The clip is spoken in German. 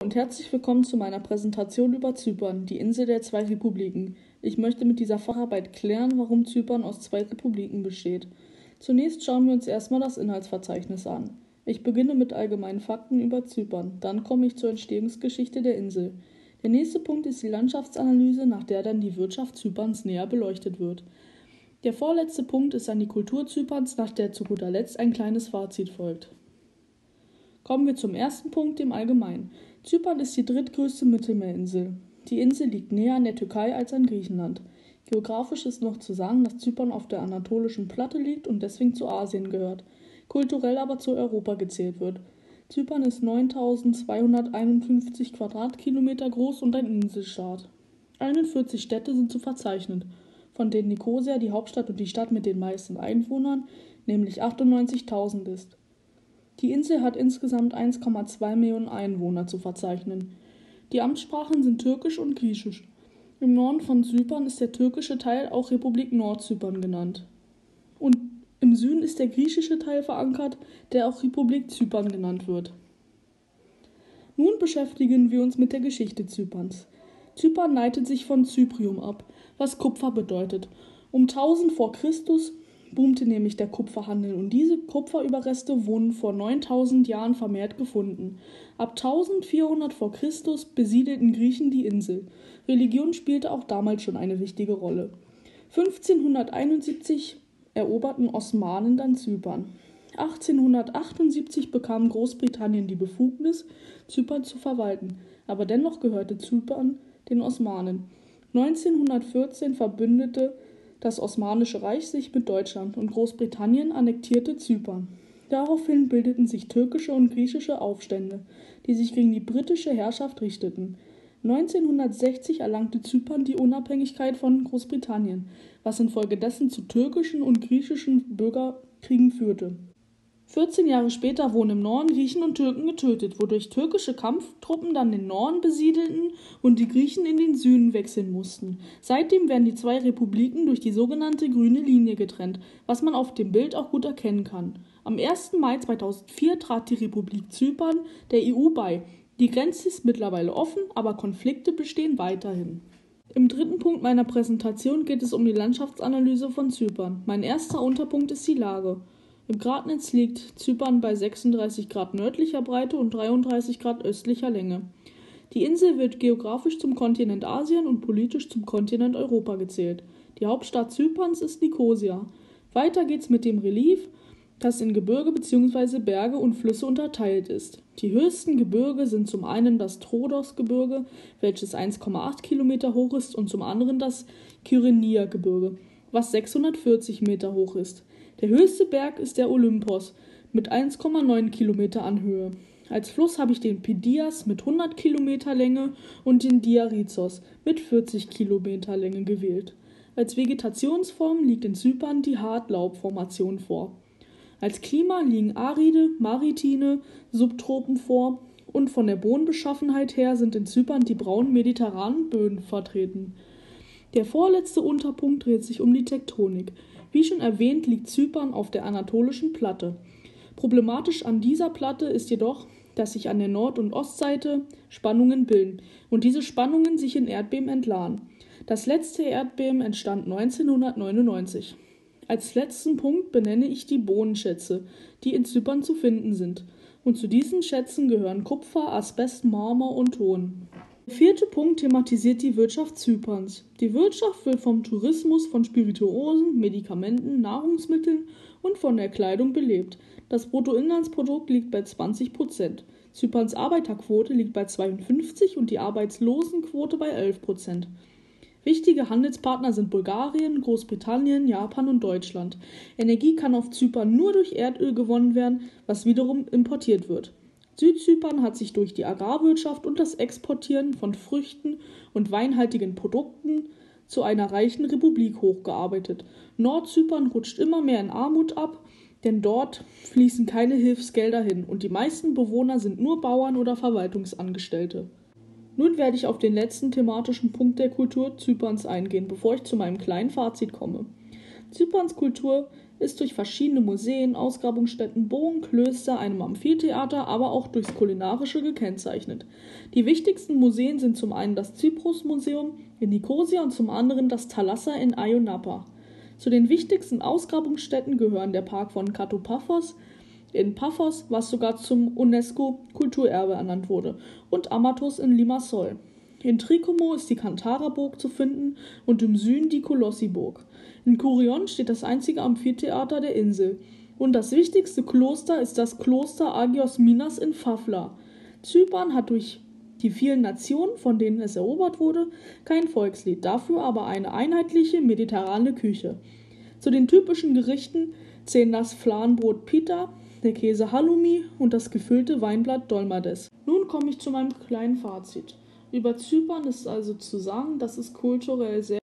und herzlich willkommen zu meiner Präsentation über Zypern, die Insel der zwei Republiken. Ich möchte mit dieser Facharbeit klären, warum Zypern aus zwei Republiken besteht. Zunächst schauen wir uns erstmal das Inhaltsverzeichnis an. Ich beginne mit allgemeinen Fakten über Zypern, dann komme ich zur Entstehungsgeschichte der Insel. Der nächste Punkt ist die Landschaftsanalyse, nach der dann die Wirtschaft Zyperns näher beleuchtet wird. Der vorletzte Punkt ist dann die Kultur Zyperns, nach der zu guter Letzt ein kleines Fazit folgt. Kommen wir zum ersten Punkt, dem Allgemeinen. Zypern ist die drittgrößte Mittelmeerinsel. Die Insel liegt näher an der Türkei als an Griechenland. Geografisch ist noch zu sagen, dass Zypern auf der Anatolischen Platte liegt und deswegen zu Asien gehört, kulturell aber zu Europa gezählt wird. Zypern ist 9.251 Quadratkilometer groß und ein Inselstaat. 41 Städte sind zu verzeichnen, von denen Nikosia die Hauptstadt und die Stadt mit den meisten Einwohnern, nämlich 98.000 ist. Die Insel hat insgesamt 1,2 Millionen Einwohner zu verzeichnen. Die Amtssprachen sind Türkisch und Griechisch. Im Norden von Zypern ist der türkische Teil auch Republik Nordzypern genannt. Und im Süden ist der griechische Teil verankert, der auch Republik Zypern genannt wird. Nun beschäftigen wir uns mit der Geschichte Zyperns. Zypern leitet sich von Zyprium ab, was Kupfer bedeutet. Um 1000 vor Christus boomte nämlich der Kupferhandel und diese Kupferüberreste wurden vor 9000 Jahren vermehrt gefunden. Ab 1400 vor Christus besiedelten Griechen die Insel. Religion spielte auch damals schon eine wichtige Rolle. 1571 eroberten Osmanen dann Zypern. 1878 bekam Großbritannien die Befugnis, Zypern zu verwalten, aber dennoch gehörte Zypern den Osmanen. 1914 verbündete das Osmanische Reich sich mit Deutschland und Großbritannien annektierte Zypern. Daraufhin bildeten sich türkische und griechische Aufstände, die sich gegen die britische Herrschaft richteten. 1960 erlangte Zypern die Unabhängigkeit von Großbritannien, was infolgedessen zu türkischen und griechischen Bürgerkriegen führte. 14 Jahre später wurden im Norden Griechen und Türken getötet, wodurch türkische Kampftruppen dann den Norden besiedelten und die Griechen in den Süden wechseln mussten. Seitdem werden die zwei Republiken durch die sogenannte grüne Linie getrennt, was man auf dem Bild auch gut erkennen kann. Am 1. Mai 2004 trat die Republik Zypern der EU bei. Die Grenze ist mittlerweile offen, aber Konflikte bestehen weiterhin. Im dritten Punkt meiner Präsentation geht es um die Landschaftsanalyse von Zypern. Mein erster Unterpunkt ist die Lage. Im Gradnetz liegt Zypern bei 36 Grad nördlicher Breite und 33 Grad östlicher Länge. Die Insel wird geografisch zum Kontinent Asien und politisch zum Kontinent Europa gezählt. Die Hauptstadt Zyperns ist Nikosia. Weiter geht's mit dem Relief, das in Gebirge bzw. Berge und Flüsse unterteilt ist. Die höchsten Gebirge sind zum einen das Troodos-Gebirge, welches 1,8 Kilometer hoch ist, und zum anderen das Kyrenia-Gebirge, was 640 Meter hoch ist. Der höchste Berg ist der Olympos mit 1,9 Kilometer an Höhe. Als Fluss habe ich den Pidias mit 100 Kilometer Länge und den Diarizos mit 40 Kilometer Länge gewählt. Als Vegetationsform liegt in Zypern die Hartlaubformation vor. Als Klima liegen aride, maritime Subtropen vor und von der Bodenbeschaffenheit her sind in Zypern die braunen mediterranen Böden vertreten. Der vorletzte Unterpunkt dreht sich um die Tektonik. Wie schon erwähnt, liegt Zypern auf der Anatolischen Platte. Problematisch an dieser Platte ist jedoch, dass sich an der Nord- und Ostseite Spannungen bilden und diese Spannungen sich in Erdbeben entladen. Das letzte Erdbeben entstand 1999. Als letzten Punkt benenne ich die Bodenschätze, die in Zypern zu finden sind. Und zu diesen Schätzen gehören Kupfer, Asbest, Marmor und Ton. Der vierte Punkt thematisiert die Wirtschaft Zyperns. Die Wirtschaft wird vom Tourismus, von Spirituosen, Medikamenten, Nahrungsmitteln und von der Kleidung belebt. Das Bruttoinlandsprodukt liegt bei 20%. Zyperns Arbeiterquote liegt bei 52% und die Arbeitslosenquote bei 11%. Wichtige Handelspartner sind Bulgarien, Großbritannien, Japan und Deutschland. Energie kann auf Zypern nur durch Erdöl gewonnen werden, was wiederum importiert wird. Südzypern hat sich durch die Agrarwirtschaft und das Exportieren von Früchten und weinhaltigen Produkten zu einer reichen Republik hochgearbeitet. Nordzypern rutscht immer mehr in Armut ab, denn dort fließen keine Hilfsgelder hin und die meisten Bewohner sind nur Bauern oder Verwaltungsangestellte. Nun werde ich auf den letzten thematischen Punkt der Kultur Zyperns eingehen, bevor ich zu meinem kleinen Fazit komme. Zyperns Kultur ist durch verschiedene Museen, Ausgrabungsstätten, Burgen, Klöster, einem Amphitheater, aber auch durchs Kulinarische gekennzeichnet. Die wichtigsten Museen sind zum einen das Zyprus-Museum in Nikosia und zum anderen das Thalassa in Ayia Zu den wichtigsten Ausgrabungsstätten gehören der Park von Katopaphos in Paphos, was sogar zum UNESCO-Kulturerbe ernannt wurde, und Amathos in Limassol. In Trikomo ist die Kantara-Burg zu finden und im Süden die Kolossi-Burg. In Kourion steht das einzige Amphitheater der Insel. Und das wichtigste Kloster ist das Kloster Agios Minas in Fafla. Zypern hat durch die vielen Nationen, von denen es erobert wurde, kein Volkslied, dafür aber eine einheitliche mediterrane Küche. Zu den typischen Gerichten zählen das Fladenbrot Pita, der Käse Halloumi und das gefüllte Weinblatt Dolmades. Nun komme ich zu meinem kleinen Fazit. Über Zypern ist also zu sagen, dass es kulturell sehr